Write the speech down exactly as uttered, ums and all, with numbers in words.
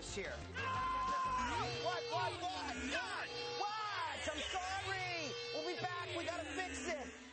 this here. What, what, what? What? What? I'm sorry. We'll be back. We gotta fix it.